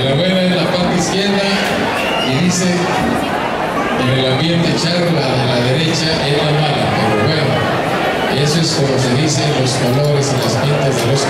la buena es la parte izquierda y dice, en el ambiente charla de la derecha es la mala, pero bueno, eso es como se dice en los colores y las pintas de los